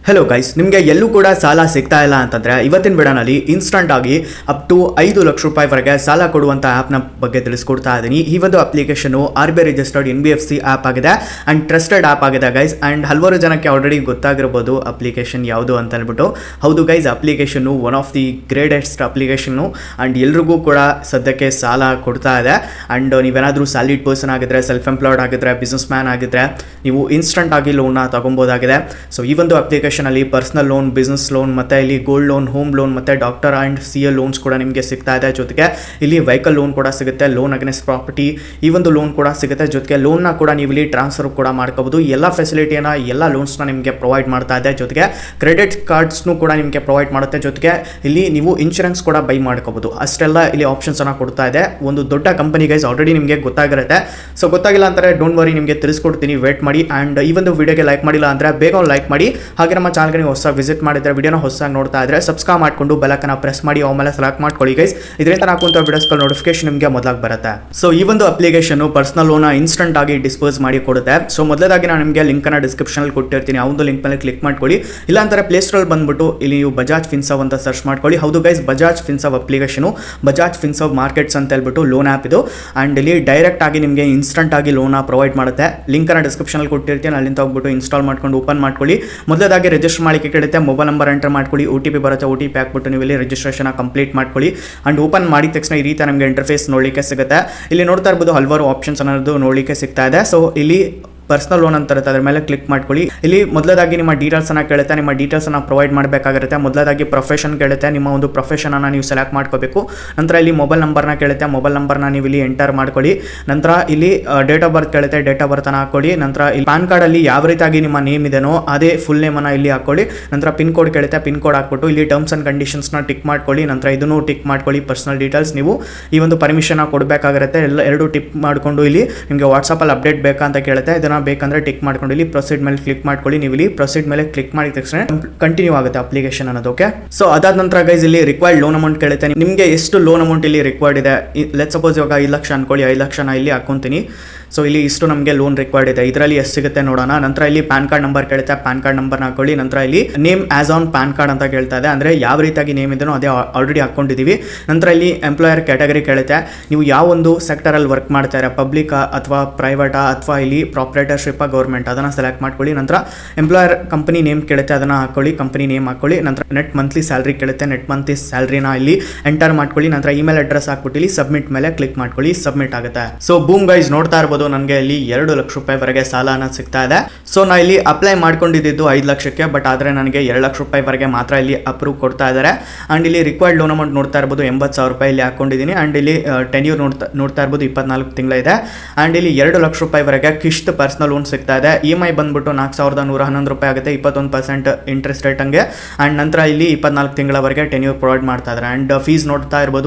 Hello guys, ನಿಮಗೆ ಎಲ್ಲೂ ಕೂಡ ಸಾಲ ಸಿಗ್ತಾ ಇಲ್ಲ ಅಂತಂದರೆ ಇವತ್ತಿನ ವಿಡಿಯೋನಲ್ಲಿ ಇನ್ಸ್ಟಂಟ್ ಆಗಿ ಅಪ್ ಟು 5 ಲಕ್ಷ ರೂಪಾಯಿವರೆಗೆ ಸಾಲ ಕೊಡುವಂಥ ಆ್ಯಪ್ನ ಬಗ್ಗೆ ತಿಳಿಸ್ಕೊಡ್ತಾ ಇದ್ದೀನಿ. ಈ ಒಂದು application RBI registered NBFC app ಆಗಿದೆ ಆ್ಯಂಡ್ ಟ್ರಸ್ಟೆಡ್ ಆ್ಯಪ್ ಆಗಿದೆ ಗೈಸ್. ಆ್ಯಂಡ್ ಹಲವಾರು ಜನಕ್ಕೆ ಆಲ್ರೆಡಿ ಗೊತ್ತಾಗಿರ್ಬೋದು ಅಪ್ಲಿಕೇಶನ್ ಯಾವುದು ಅಂತ ಹೇಳ್ಬಿಟ್ಟು. ಹೌದು guys, application one of the greatest application and ಎಲ್ರಿಗೂ ಕೂಡ ಸದ್ಯಕ್ಕೆ ಸಾಲ ಕೊಡ್ತಾ ಇದೆ. ಆ್ಯಂಡ್ ನೀವೇನಾದರೂ ಸ್ಯಾಲಿಡ್ ಪರ್ಸನ್ ಆಗಿದ್ರೆ, ಸೆಲ್ಫ್ ಎಂಪ್ಲಾಯ್ಡ್ ಆಗಿದ್ರೆ, ಬಿಸ್ನೆಸ್ ಮ್ಯಾನ್ ಆಗಿದ್ರೆ ನೀವು ಇನ್ಸ್ಟಂಟ್ ಆಗಿ ಲೋನ್ನ ತೊಗೊಬೋದಾಗಿದೆ. ಸೊ ಈ ಒಂದು ಅಪ್ಲಿಕೇಶನ್ ಅಲ್ಲಿ ಪರ್ಸನಲ್ ಲೋನ್, ಬಿಸ್ನೆಸ್ ಲೋನ್, ಮತ್ತೆ ಇಲ್ಲಿ ಗೋಲ್ಡ್ ಲೋನ್, ಹೋಮ್ ಲೋನ್, ಮತ್ತೆ ಡಾಕ್ಟರ್ ಅಂಡ್ CA ಲೋನ್ಸ್ ಕೂಡ ನಿಮಗೆ ಸಿಗ್ತಾ ಇದೆ. ಜೊತೆಗೆ ಇಲ್ಲಿ ವೆಹಿಕಲ್ ಲೋನ್ ಕೂಡ ಸಿಗುತ್ತೆ, ಲೋನ್ ಅಗೇನ್ಸ್ಟ್ ಪ್ರಾಪರ್ಟಿ ಈ ಒಂದು ಲೋನ್ ಕೂಡ ಸಿಗುತ್ತೆ. ಜೊತೆಗೆ ಲೋನ್ನ ಕೂಡ ನೀವು ಇಲ್ಲಿ ಟ್ರಾನ್ಸ್ಫರ್ ಕೂಡ ಮಾಡ್ಕೋಬಹುದು. ಎಲ್ಲ ಫೆಸಿಲಿಟಿಯನ್ನ, ಎಲ್ಲ ಲೋನ್ಸ್ನ ನಿಮಗೆ ಪ್ರೊವೈಡ್ ಮಾಡ್ತಾ ಇದೆ. ಜೊತೆಗೆ ಕ್ರೆಡಿಟ್ ಕಾರ್ಡ್ಸ್ನು ಕೂಡ ನಿಮಗೆ ಪ್ರೊವೈಡ್ ಮಾಡುತ್ತೆ. ಜೊತೆಗೆ ಇಲ್ಲಿ ನೀವು ಇನ್ಶೂರೆನ್ಸ್ ಕೂಡ ಬೈ ಮಾಡ್ಕೋಬಹುದು. ಅಷ್ಟೆಲ್ಲ ಇಲ್ಲಿ ಆಪ್ಷನ್ಸ್ ಅನ್ನ ಕೊಡ್ತಾ ಇದೆ. ಒಂದು ದೊಡ್ಡ ಕಂಪನಿ ಗೈಸ್, ಆಲ್ರೆಡಿ ನಿಮಗೆ ಗೊತ್ತಾಗಿರುತ್ತೆ. ಸೊ ಗೊತ್ತಾಗಿಲ್ಲ ಅಂತಾರೆ ಡೋಂಟ್ ವರಿ, ನಿಮಗೆ ತಿಳಿಸ್ಕೊಡ್ತೀನಿ, ವೇಟ್ ಮಾಡಿ. ಆ್ಯಂಡ್ ಈ ಒಂದು ವಿಡಿಯೋಗೆ ಲೈಕ್ ಮಾಡಿಲ್ಲ ಅಂದರೆ ಬೇಗ ಒಂದು ಲೈಕ್ ಮಾಡಿ. ಹಾಗೆ ನಮ್ಮ ಚಾನಲ್ಗೆ ನೀವು ಹೊಸ ವಿಸಿಟ್ ಮಾಡಿದ್ರೆ, ವಿಡಿಯೋನ ಹೊಸದಾಗಿ ನೋಡ್ತಾ ಇದ್ರೆ ಸಬ್ಸ್ಕ್ರೈಬ್ ಮಾಡಿಕೊಂಡು ಬೆಲ್ಲೈಕನ್ನ ಪ್ರೆಸ್ ಮಾಡಿ ಆಮೇಲೆ ಸೆಲೆಕ್ಟ್ ಮಾಡ್ಕೊಳ್ಳಿ ಗೈಸ್. ಇದರಿಂದ ಹಾಕುವಂಥ ವಿಡಿಯೋಸ್ಗಳ ನೋಟಿಫಿಕೇಶನ್ ನಿಮಗೆ ಮೊದಲಾಗಿ ಬರುತ್ತೆ. ಸೊ ಈ ಒಂದು ಅಪ್ಲಿಕೇಶನ್ ಪರ್ಸನಲ್ ಲೋನ್ ಇನ್ಸ್ಟಂಟ್ ಆಗಿ ಡಿಸ್ಪೋಸ್ ಮಾಡಿ ಕೊಡುತ್ತೆ. ಸೊ ಮೊದಲಾಗಿ ನಾನು ನಿಮಗೆ ಲಿಂಕನ್ನು ಡಿಸ್ಕ್ರಿಪ್ಷನಲ್ಲಿ ಕೊಟ್ಟಿರ್ತೀನಿ. ಆ ಒಂದು ಲಿಂಕ್ ಮೇಲೆ ಕ್ಲಿಕ್ ಮಾಡ್ಕೊಳ್ಳಿ. ಇಲ್ಲ ಅಂತಾರೆ ಪ್ಲೇಸ್ಟೋರಲ್ಲಿ ಬಂದ್ಬಿಟ್ಟು ಇಲ್ಲಿ ನೀವು ಬಜಾಜ್ ಫಿನ್ಸರ್ವ್ ಅಂತ ಸರ್ಚ್ ಮಾಡ್ಕೊಳ್ಳಿ. ಹೌದು guys, Bajaj Finserv application, Bajaj Finserv markets ಅಂತ ಹೇಳ್ಬಿಟ್ಟು ಲೋನ್ ಆ್ಯಪ್ ಇದು. ಆ್ಯಂಡ್ ಇಲ್ಲಿ ಡೈರೆಕ್ಟ್ ಆಗಿ ನಿಮಗೆ ಇನ್ಸ್ಟಂಟ್ ಆಗಿ ಲೋನ್ ಪ್ರೊವೈಡ್ ಮಾಡುತ್ತೆ. ಲಿಂಕನ್ನು ಡಿಸ್ಕ್ರಿಪ್ಷನಲ್ಲಿ ಕೊಟ್ಟಿರ್ತೀನಿ, ಅಲ್ಲಿಂದ ಹೋಗ್ಬಿಟ್ಟು ಇನ್ಸ್ಟಾಲ್ ಮಾಡ್ಕೊಂಡು ಓಪನ್ ಮಾಡ್ಕೊಳ್ಳಿ. ಮೊದಲಾಗಿ ರಿಜಿಸ್ಟರ್ ಮಾಡಲಿಕ್ಕೆ ಕೇಳುತ್ತೆ, ಮೊಬೈಲ್ ನಂಬರ್ ಎಂಟರ್ ಮಾಡ್ಕೊಳ್ಳಿ, OTP ಬರುತ್ತೆ, OTP ಹಾಕ್ಬಿಟ್ಟು ನೀವು ಇಲ್ಲಿ ರಿಜಿಸ್ಟ್ರೇಷನ್ ಕಂಪ್ಲೀಟ್ ಮಾಡ್ಕೊಳ್ಳಿ. ಅಂಡ್ ಓಪನ್ ಮಾಡಿದ ತಕ್ಷಣ ಈ ರೀತಿ ನಮಗೆ ಇಂಟರ್ಫೇಸ್ ನೋಡಲಿಕ್ಕೆ ಸಿಗುತ್ತೆ. ಇಲ್ಲಿ ನೋಡ್ತಾ ಇರ್ಬೋದು ಹಲವಾರು ಆಪ್ಷನ್ಸ್ ಅನ್ನೋದು ನೋಡಲಿಕ್ಕೆ ಸಿಗ್ತಾ ಇದೆ. ಸೊ ಇಲ್ಲಿ ಪರ್ಸನಲ್ ಲೋನ್ ಅಂತ ಇರುತ್ತೆ, ಅದ್ರ ಮೇಲೆ ಕ್ಲಿಕ್ ಮಾಡ್ಕೊಳ್ಳಿ. ಇಲ್ಲಿ ಮೊದಲಾಗಿ ನಿಮ್ಮ ಡೀಟೇಲ್ಸ್ ಅನ್ನ ಕೇಳುತ್ತೆ, ನಿಮ್ಮ ಡೀಟೇಲ್ಸ್ ಅನ್ನ ಪ್ರೊವೈಡ್ ಮಾಡಬೇಕಾಗಿರುತ್ತೆ. ಮೊದಲಾಗಿ ಪ್ರೊಫೆಷನ್ ಕೇಳುತ್ತೆ, ನಿಮ್ಮ ಒಂದು ಪ್ರೊಫೆಷನ್ ಅನ್ನ ನೀವು ಸೆಲೆಕ್ಟ್ ಮಾಡ್ಕೋಬೇಕು. ನಂತರ ಇಲ್ಲಿ ಮೊಬೈಲ್ ನಂಬರ್ನ ಕೇಳುತ್ತೆ, ಮೊಬೈಲ್ ನಂಬರ್ನ ನೀವು ಇಲ್ಲಿ ಎಂಟರ್ ಮಾಡ್ಕೊಳ್ಳಿ. ನಂತರ ಇಲ್ಲಿ ಡೇಟ್ ಆಫ್ ಬರ್ತ್ ಕೇಳುತ್ತೆ, ಡೇಟ್ ಆಫ್ ಬರ್ತ್ ಅನ್ನ ಹಾಕೊಳ್ಳಿ. ನಂತರ ಇಲ್ಲಿ ಪ್ಯಾನ್ ಕಾರ್ಡ್ ಅಲ್ಲಿ ಯಾವ ರೀತಿಯಾಗಿ ನಿಮ್ಮ ನೇಮ್ ಇದೆನೋ ಅದೇ ಫುಲ್ ನೇಮ್ ಅನ್ನ ಇಲ್ಲಿ ಹಾಕೊಳ್ಳಿ. ನಂತರ ಪಿನ್ ಕೋಡ್ ಕೇಳುತ್ತೆ, ಪಿನ್ ಕೋಡ್ ಹಾಕ್ಬಿಟ್ಟು ಇಲ್ಲಿ ಟರ್ಮ್ಸ್ ಅಂಡ್ ಕಂಡೀಷನ್ಸ್ ನ ಟಿಕ್ ಮಾಡ್ಕೊಳ್ಳಿ. ನಂತರ ಇದನ್ನು ಟಿಕ್ ಮಾಡ್ಕೊಳ್ಳಿ. ಪರ್ಸನಲ್ ಡೀಟೇಲ್ಸ್ ನೀವು ಈ ಒಂದು ಪರ್ಮಿಷನ್ ಕೊಡಬೇಕಾಗಿರುತ್ತೆ. ಎರಡು ಟಿಕ್ ಮಾಡಿಕೊಂಡು ಇಲ್ಲಿ ನಿಮಗೆ ವಾಟ್ಸಪ್ ಅಲ್ಲಿ ಅಪ್ಡೇಟ್ ಬೇಕಾ ಅಂತ ಕೇಳುತ್ತೆ. ಇದನ್ನ ಬೇಕಂದ್ರೆ ಟಿಕ್ ಮಾಡ್ಕೊಂಡು ಇಲ್ಲಿ ಪ್ರೊಸೀಡ್ ಮೇಲೆ ಕ್ಲಿಕ್ ಮಾಡ್ಕೊಳ್ಳಿ. ನೀವು ಇಲ್ಲಿ ಪ್ರೊಸೀಡ್ ಮೇಲೆ ಕ್ಲಿಕ್ ಮಾಡಿದ ತಕ್ಷಣ ಕಂಟಿನ್ಯೂ ಆಗುತ್ತೆ ಅಪ್ಲಿಕೇಶನ್ ಅನ್ನೋದು. ಓಕೆ, ಸೊ ಅದಾದ ನಂತರ ಗೈಸ್ ಇಲ್ಲಿ ರಿಕ್ವೈರ್ಡ್ ಲೋನ್ ಅಮೌಂಟ್ ಕೇಳುತ್ತೆ. ನಿಮಗೆ ಎಷ್ಟು ಲೋನ್ ಅಮೌಂಟ್ ಇಲ್ಲಿ ರಿಕ್ವೈರ್ಡ್ ಇದೆ, ಲೆಟ್ ಸಪೋಸ್ ಇವಾಗ 5 ಲಕ್ಷ ಅನ್ಕೊಳ್ಳಿ, 5 ಲಕ್ಷನ ಇಲ್ಲಿ ಹಾಕೊಂತೀನಿ. ಸೊ ಇಲ್ಲಿ ಇಷ್ಟು ನಮಗೆ ಲೋನ್ ರಿಕ್ವೈರ್ಡ್ ಇದೆ, ಇದರಲ್ಲಿ ಎಷ್ಟು ಸಿಗುತ್ತೆ ನೋಡೋಣ. ನಂತರ ಇಲ್ಲಿ ಪ್ಯಾನ್ ಕಾರ್ಡ್ ನಂಬರ್ ಕೇಳುತ್ತೆ, ಪ್ಯಾನ್ ಕಾರ್ಡ್ ನಂಬರ್ನ ಹಾಕೊಳ್ಳಿ. ನಂತರ ಇಲ್ಲಿ name as on PAN card ಅಂತ ಕೇಳ್ತಾ ಇದೆ, ಅಂದರೆ ಯಾವ ರೀತಿಯಾಗಿ ನೇಮ್ ಇದೆನೋ ಅದೇ ಆಲ್ರೆಡಿ ಹಾಕೊಂಡಿದ್ದೀವಿ. ನಂತರ ಇಲ್ಲಿ ಎಂಪ್ಲಾಯರ್ ಕ್ಯಾಟಗರಿ ಕೇಳುತ್ತೆ, ನೀವು ಯಾವ ಒಂದು ಸೆಕ್ಟರಲ್ಲಿ ವರ್ಕ್ ಮಾಡ್ತಾರೆ, ಪಬ್ಲಿಕ್ ಅಥವಾ ಪ್ರೈವೇಟಾ ಅಥವಾ ಇಲ್ಲಿ ಪ್ರಾಪರೇಟರ್ಶಿಪ್ ಗೌರ್ಮೆಂಟ್, ಅದನ್ನು ಸೆಲೆಕ್ಟ್ ಮಾಡ್ಕೊಳ್ಳಿ. ನಂತರ ಎಂಪ್ಲಾಯರ್ ಕಂಪನಿ ನೇಮ್ ಕೇಳುತ್ತೆ, ಅದನ್ನು ಹಾಕೊಳ್ಳಿ, ಕಂಪನಿ ನೇಮ್ ಹಾಕೊಳ್ಳಿ. ನಂತರ ನೆಟ್ ಮಂತ್ಲಿ ಸ್ಯಾಲ್ರಿ ಕೇಳುತ್ತೆ, ನೆಟ್ ಮಂತ್ಲಿ ಸ್ಯಾಲ್ರಿನ ಇಲ್ಲಿ ಎಂಟರ್ ಮಾಡ್ಕೊಳ್ಳಿ. ನಂತರ ಇಮೇಲ್ ಅಡ್ರೆಸ್ ಹಾಕ್ಬಿಟ್ಟು ಇಲ್ಲಿ ಸಬ್ಮಿಟ್ ಮೇಲೆ ಕ್ಲಿಕ್ ಮಾಡ್ಕೊಳ್ಳಿ, ಸಬ್ಮಿಟ್ ಆಗುತ್ತೆ. ಸೊ ಬೂಮ್ ಗೈಸ್, ನೋಡ್ತಾ ಇರ್ಬೋದು ನನಗೆ ಇಲ್ಲಿ 2 ಲಕ್ಷ ರೂಪಾಯಿವರೆಗೆ ಸಾಲ ಅನ್ನೋದು ಸಿಗ್ತಾ ಇದೆ. ಸೊ ನಾ ಇಲ್ಲಿ ಅಪ್ಲೈ ಮಾಡ್ಕೊಂಡಿದ್ದು 5 ಲಕ್ಷಕ್ಕೆ, ಬಟ್ ಆದರೆ ನನಗೆ 2 ಲಕ್ಷ ರೂಪಾಯಿವರೆಗೆ ಮಾತ್ರ ಇಲ್ಲಿ ಅಪ್ರೂವ್ ಕೊಡ್ತಾ ಇದ್ದಾರೆ. ಆ್ಯಂಡ್ ಇಲ್ಲಿ ರಿಕ್ವೈರ್ಡ್ ಲೋನ್ ಅಮೌಂಟ್ ನೋಡ್ತಾ ಇರ್ಬೋದು 80,000 ರೂಪಾಯಿ ಇಲ್ಲಿ ಹಾಕೊಂಡಿದ್ದೀನಿ. ಆ್ಯಂಡ್ ಇಲ್ಲಿ ಟೆನ್ಯೂರ್ ನೋಡ್ತಾ ಇರ್ಬೋದು 24 ತಿಂಗಳ ಇದೆ. ಆ್ಯಂಡ್ ಇಲ್ಲಿ 2 ಲಕ್ಷ ರೂಪಾಯಿವರೆಗೆ ಕಿಶ್ತ್ ಪರ್ಸನಲ್ ಲೋನ್ ಸಿಗ್ತಾ ಇದೆ. EMI ಬಂದ್ಬಿಟ್ಟು 4,111 ರೂಪಾಯಿ ಆಗುತ್ತೆ, 21% ಇಂಟ್ರೆಸ್ಟ್ ರೇಟ್ ಹಂಗೆ. ಆ್ಯಂಡ್ ನಂತರ ಇಲ್ಲಿ 24 ತಿಂಗಳವರೆಗೆ ಟೆನ್ಯೂರ್ ಪ್ರೊವೈಡ್ ಮಾಡ್ತಾ ಇದ್ದಾರೆ. ಆ್ಯಂಡ್ ಫೀಸ್ ನೋಡ್ತಾ ಇರ್ಬೋದು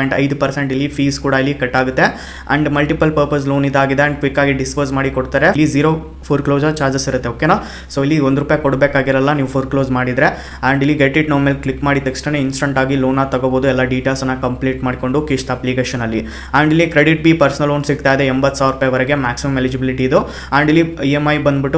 1.5% ಇಲ್ಲಿ ಫೀಸ್ ಕೂಡ ಇಲ್ಲಿ ಕಟ್ ಆಗುತ್ತೆ. ಆ್ಯಂಡ್ ಮಲ್ಟಿಪಲ್ ಪರ್ಪಸ್ ಲೋನ್ ಇದಾಗಿದೆ. ಆ್ಯಂಡ್ ಕ್ವಿಕ್ ಆಗಿ ಡಿಸ್ಪೋಸ್ ಮಾಡಿ ಕೊಡ್ತಾರೆ. ಇಲ್ಲಿ 0 ಫೋರ್ಕ್ಲೋಸರ್ ಚಾರ್ಜಸ್ ಇರುತ್ತೆ. ಓಕೆನಾ, ಸೊ ಇಲ್ಲಿ 1 ರೂಪಾಯಿ ಕೊಡಬೇಕಾಗಿರಲ್ಲ ನೀವು ಫೋರ್ಕ್ಲೋಸ್ ಮಾಡಿದರೆ. ಆ್ಯಂಡ್ ಇಲ್ಲಿ ಗೆಟ್ ಇಟ್ ನೋ ಮೇಲೆ ಕ್ಲಿಕ್ ಮಾಡಿದ ತಕ್ಷಣ ಇನ್ಸ್ಟಂಟ್ ಆಗಿ ಲೋನ ತಗೋಬಹುದು, ಎಲ್ಲ ಡೀಟೇಲ್ಸ್ ಅನ್ನ ಕಂಪ್ಲೀಟ್ ಮಾಡಿಕೊಂಡು ಕಿಶ್ತ್ ಅಪ್ಲಿಕೇಶನ್ ಅಲ್ಲಿ. ಆ್ಯಂಡ್ ಇಲ್ಲಿ ಕ್ರೆಡಿಟ್ ಬಿ ಪರ್ಸನಲ್ ಲೋನ್ ಸಿಗ್ತಾ ಇದೆ 80,000 ರೂಪಾಯಿವರೆಗೆ ಮ್ಯಾಕ್ಸಿಮಮ್ ಎಲಿಜಿಬಿಲಿಟಿ ಇದು. ಆ್ಯಂಡ್ ಇಲ್ಲಿ EMI ಬಂದ್ಬಿಟ್ಟು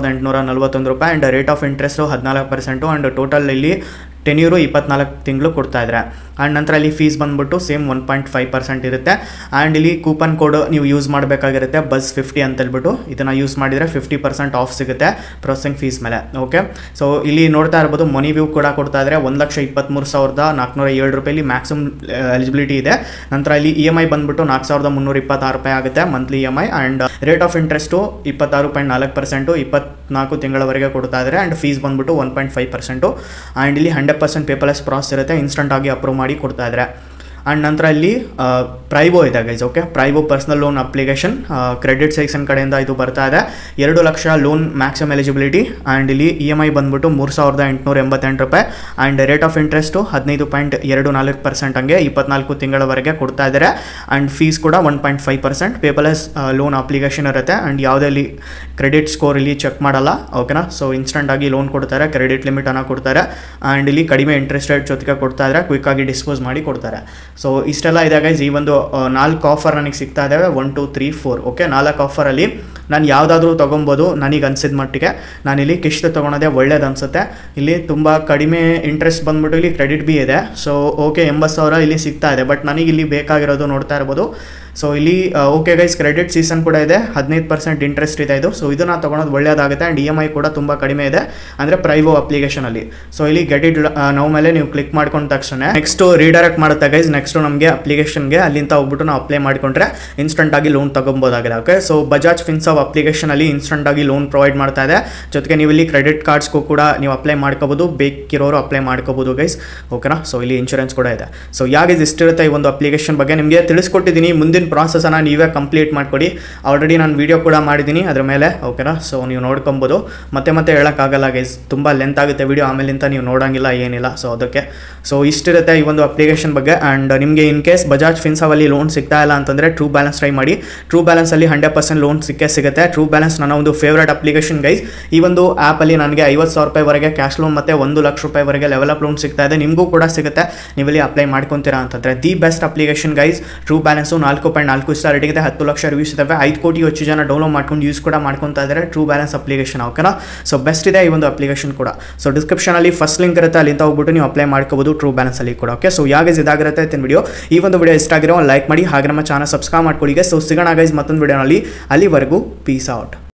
3,841 ರೂಪಾಯಿ. And rate of interest 14%. And total ಇಲ್ಲಿ ಟೆನ್ಯೂರು 24 ತಿಂಗಳು ಕೊಡ್ತಾ ಇದ್ದಾರೆ. ಆ್ಯಂಡ್ ನಂತರ ಇಲ್ಲಿ ಫೀಸ್ ಬಂದ್ಬಿಟ್ಟು ಸೇಮ್ 1.5% ಇರುತ್ತೆ. ಆ್ಯಂಡ್ ಇಲ್ಲಿ ಕೂಪನ್ ಕೋಡ್ ನೀವು ಯೂಸ್ ಮಾಡಬೇಕಾಗಿರುತ್ತೆ, ಬಸ್ 50 ಅಂತ ಹೇಳ್ಬಿಟ್ಟು. ಇದನ್ನು ಯೂಸ್ ಮಾಡಿದರೆ 50% ಆಫ್ ಸಿಗುತ್ತೆ ಪ್ರೊಸೆಸಿಂಗ್ ಫೀಸ್ ಮೇಲೆ. ಓಕೆ, ಸೊ ಇಲ್ಲಿ ನೋಡ್ತಾ ಇರ್ಬೋದು ಮನಿ ವ್ಯೂ ಕೂಡ ಕೊಡ್ತಾ ಇದ್ದಾರೆ 1,23,407 ರೂಪಾಯಿ ಮ್ಯಾಕ್ಸಿಮಮ್ ಎಲಿಜಿಬಿಲಿಟಿ ಇದೆ. ನಂತರ ಇಲ್ಲಿ EMI ಬಂದ್ಬಿಟ್ಟು 4,326 ರೂಪಾಯಿ ಆಗುತ್ತೆ monthly EMI. And rate of interest 26.4%, 24 ತಿಂಗಳವರೆಗೆ ಕೊಡ್ತಾ ಇದ್ದಾರೆ. ಆ್ಯಂಡ್ ಫೀಸ್ ಬಂದ್ಬಿಟ್ಟು 1.5%. ಆ್ಯಂಡ್ ಇಲ್ಲಿ 100% ಪೇಪರ್ಲೆಸ್ ಪ್ರಾಸೆಸ್ ಇರುತ್ತೆ, ಇನ್ಸ್ಟಂಟ್ ಆಗಿ ಅಪ್ರೂವ್ ಮಾಡಿ ಕೊಡ್ತಾ ಇದ್ದಾರೆ. ಆ್ಯಂಡ್ ನಂತರ ಇಲ್ಲಿ ಪ್ರೈವೋ ಇದೆ guys. Okay, Privo personal loan application credit section ಕಡೆಯಿಂದ ಇದು ಬರ್ತಾ ಇದೆ. 2 lakh loan maximum eligibility. And ಇಲ್ಲಿ EMI ಬಂದ್ಬಿಟ್ಟು 3,888 ರೂಪಾಯಿ. ಆ್ಯಂಡ್ ರೇಟ್ ಆಫ್ ಇಂಟ್ರೆಸ್ಟು 15.24% ಹಂಗೆ 24 ತಿಂಗಳವರೆಗೆ ಕೊಡ್ತಾ ಇದ್ದಾರೆ. ಆ್ಯಂಡ್ ಫೀಸ್ ಕೂಡ 1.5% ಪೇಪರ್ಲೆಸ್ ಲೋನ್ ಅಪ್ಲಿಕೇಶನ್ ಇರುತ್ತೆ. ಆ್ಯಂಡ್ ಯಾವುದೇ ಕ್ರೆಡಿಟ್ ಸ್ಕೋರ್ ಇಲ್ಲಿ ಚೆಕ್ ಮಾಡಲ್ಲ. ಓಕೆನಾ, ಸೊ ಇನ್ಸ್ಟಂಟ್ ಆಗಿ ಲೋನ್ ಕೊಡ್ತಾರೆ, ಕ್ರೆಡಿಟ್ ಲಿಮಿಟ್ ಅನ್ನು ಕೊಡ್ತಾರೆ. ಆ್ಯಂಡ್ ಇಲ್ಲಿ ಕಡಿಮೆ ಇಂಟ್ರೆಸ್ಟ್ ರೇಟ್ ಜೊತೆಗೆ ಕೊಡ್ತಾ ಇದ್ದಾರೆ, ಕ್ವಿಕ್ ಆಗಿ ಡಿಸ್ಪೋಸ್ ಮಾಡಿ ಕೊಡ್ತಾರೆ. ಸೊ ಇಷ್ಟೆಲ್ಲ ಇದೆ ಗೈಸ್. ಈ ಒಂದು 4 ಆಫರ್ ನನಗೆ ಸಿಗ್ತಾ ಇದ್ದಾವೆ, 1 2 3 4. ಓಕೆ, 4 ಆಫರಲ್ಲಿ ನಾನು ಯಾವುದಾದ್ರೂ ತೊಗೊಬೋದು. ನನಗೆ ಅನಿಸಿದ ಮಟ್ಟಿಗೆ ನಾನಿಲ್ಲಿ ಕಿಶ್ತ್ ತೊಗೊಳೋದೇ ಒಳ್ಳೇದು ಅನಿಸುತ್ತೆ. ಇಲ್ಲಿ ತುಂಬ ಕಡಿಮೆ ಇಂಟ್ರೆಸ್ಟ್ ಬಂದ್ಬಿಟ್ಟು ಇಲ್ಲಿ ಕ್ರೆಡಿಟ್ ಬಿ ಇದೆ. ಸೊ ಓಕೆ, 80,000 ಇಲ್ಲಿ ಸಿಗ್ತಾ ಇದೆ. ಬಟ್ ನನಗೆ ಇಲ್ಲಿ ಬೇಕಾಗಿರೋದು ನೋಡ್ತಾ ಇರ್ಬೋದು. ಸೊ ಇಲ್ಲಿ ಓಕೆ ಗೈಸ್, ಕ್ರೆಡಿಟ್ ಸೀಸನ್ ಕೂಡ ಇದೆ, 15% ಇಂಟ್ರೆಸ್ಟ್ ಇದೆ ಇದು. ಸೊ ಇದನ್ನು ತೊಗೊಳೋದು ಒಳ್ಳೆಯದಾಗುತ್ತೆ. ಆ್ಯಂಡ್ EMI ಕೂಡ ತುಂಬ ಕಡಿಮೆ ಇದೆ, ಅಂದರೆ ಪ್ರೈವೋ ಅಪ್ಲಿಕೇಶನಲ್ಲಿ. ಸೊ ಇಲ್ಲಿ ಗೆಟ್ ಇಟ್ ನಾವು ಮೇಲೆ ನೀವು ಕ್ಲಿಕ್ ಮಾಡ್ಕೊಂಡ ತಕ್ಷಣ ನೆಕ್ಸ್ಟು ರೀಡೈರೆಕ್ಟ್ ಮಾಡುತ್ತೆ ಗೈಸ್. ನೆಕ್ಸ್ಟು ನಮಗೆ ಅಪ್ಲಿಕೇಶನ್ಗೆ ಅಲ್ಲಿಂದ ಹೋಗ್ಬಿಟ್ಟು ನಾವು ಅಪ್ಲೈ ಮಾಡಿಕೊಂಡ್ರೆ ಇನ್ಸ್ಟಂಟಾಗಿ ಲೋನ್ ತೊಗೊಬೋದಾಗಿದೆ. ಓಕೆ, ಸೊ ಬಜಾಜ್ ಫಿನ್ಸರ್ವ್ ಅಪ್ಲಿಕೇಶನಲ್ಲಿ ಇನ್ಸ್ಟಂಟಾಗಿ ಲೋನ್ ಪ್ರೊವೈಡ್ ಮಾಡ್ತಾ ಇದೆ. ಜೊತೆಗೆ ನೀವು ಇಲ್ಲಿ ಕ್ರೆಡಿಟ್ ಕಾರ್ಡ್ಸ್ಗೂ ಕೂಡ ನೀವು ಅಪ್ಲೈ ಮಾಡ್ಕೋಬೋದು, ಬೇಕಿರೋರು ಅಪ್ಲೈ ಮಾಡ್ಕೋಬೋದು ಗೈಸ್. ಓಕೆನಾ, ಸೊ ಇಲ್ಲಿ ಇನ್ಶೂರೆನ್ಸ್ ಕೂಡ ಇದೆ. ಸೊ ಯಾಕೆ ಇಷ್ಟಿರುತ್ತೆ ಈ ಒಂದು ಅಪ್ಲಿಕೇಶನ್ ಬಗ್ಗೆ ನಿಮಗೆ ತಿಳಿಸ್ಕೊಟ್ಟಿದ್ದೀನಿ. ಮುಂದಿನ ಪ್ರಾಸೆಸನ್ನು ನೀವೇ ಕಂಪ್ಲೀಟ್ ಮಾಡಿಕೊಡಿ. ಆಲ್ರೆಡಿ ನಾನು ವೀಡಿಯೋ ಕೂಡ ಮಾಡಿದ್ದೀನಿ ಅದ್ರ ಮೇಲೆ. ಓಕೆನಾ, ಸೊ ನೀವು ನೋಡ್ಕೊಬೋದು. ಮತ್ತೆ ಹೇಳೋಕ್ಕಾಗಲ್ಲ ಗೈಸ್, ತುಂಬ ಲೆಂತ್ ಆಗುತ್ತೆ ವೀಡಿಯೋ, ಆಮೇಲಿಂದ ನೀವು ನೋಡೋಂಗಿಲ್ಲ ಏನಿಲ್ಲ. ಸೊ ಅದಕ್ಕೆ ಸೊ ಇಷ್ಟಿರುತ್ತೆ ಈ ಒಂದು ಅಪ್ಲಿಕೇಶನ್ ಬಗ್ಗೆ. ಆ್ಯಂಡ್ ನಿಮಗೆ ಇನ್ ಕೇಸ್ ಬಜಾಜ್ ಫಿನ್ಸರ್ವಲ್ಲಿ ಲೋನ್ ಸಿಗ್ತಾ ಇಲ್ಲ ಅಂತಂದರೆ ಟ್ರೂ ಬ್ಯಾಲೆನ್ಸ್ ಟ್ರೈ ಮಾಡಿ. ಟ್ರೂ ಬ್ಯಾಲೆನ್ಸಲ್ಲಿ 100% ಲೋನ್ ಸಿಗುತ್ತೆ. ಟ್ರೂ ಬ್ಯಾಲೆನ್ಸ್ ನನ್ನ ಒಂದು ಫೇವ್ರೇಟ್ ಅಪ್ಲಿಕೇಶನ್ ಗೈಸ್. ಈ ಒಂದು ಆ್ಯಪಲ್ಲಿ ನನಗೆ 50,000 ರೂಪಾಯಿವರೆಗೆ ಕ್ಯಾಶ್ ಲೋನ್ ಮತ್ತು 1 ಲಕ್ಷ ರೂಪಾಯಿವರೆಗೆ ಲೆವೆಲಪ್ ಲೋನ್ ಸಿಗ್ತಾ ಇದೆ. ನಿಮಗೂ ಕೂಡ ಸಿಗುತ್ತೆ ನೀವಿಲ್ಲಿ ಅಪ್ಲೈ ಮಾಡ್ಕೊತೀರಾ ಅಂತಂದರೆ. The best application guys True Balance. 4.4 star rating ಇದೆ, 10 ಲಕ್ಷ ರಿವ್ಯೂಸ್ ಇದ್ದಾವೆ, 5 ಕೋಟಿ ಹೆಚ್ಚು ಜನ ಡೌನ್ಲೋಡ್ ಮಾಡ್ಕೊಂಡು ಯೂಸ್ ಕೂಡ ಮಾಡ್ಕೊತಾ ಇದ್ದಾರೆ ಟ್ರೂ ಬ್ಯಾಲೆನ್ಸ್ ಅಪ್ಲಿಕೇಶನ್. ಓಕೆನಾ, ಸೊ ಬೆಸ್ಟ್ ಇದೆ ಈ ಒಂದು ಅಪ್ಲಿಕೇಶನ್ ಕೂಡ. ಸೊ ಡಿಸ್ಕ್ರಿಪ್ಷನಲ್ಲಿ ಫಸ್ಟ್ ಲಿಂಕ್ ಇರುತ್ತೆ, ಅಲ್ಲಿಂದ ಹೋಗ್ಬಿಟ್ಟು ನೀವು ಅಪ್ಲೈ ಮಾಡ್ಕೋಬೋದು ಟ್ರೂ ಬ್ಯಾಲೆನ್ಸಲ್ಲಿ ಕೂಡ. ಓಕೆ, ಸೊ ಯಾಕೆ ಇದಾಗಿರುತ್ತೆ ಅಂತ ವಿಡಿಯೋ. ಈ ಒಂದು ವಿಡಿಯೋ ಇಷ್ಟ ಆಗಿರೋ ಲೈಕ್ ಮಾಡಿ, ಹಾಗೆ ನಮ್ಮ ಚಾನಲ್ ಸಬ್ಸ್ಕ್ರೈಬ್ ಮಾಡ್ಕೊಳ್ಳಿ. ಸೊ ಸಿಗೋಣ ಗೈಸ್ ಮತ್ತೊಂದು ವಿಡಿಯೋನಲ್ಲಿ. ಅಲ್ಲಿವರೆಗೂ ಪೀಸ್ ಔಟ್.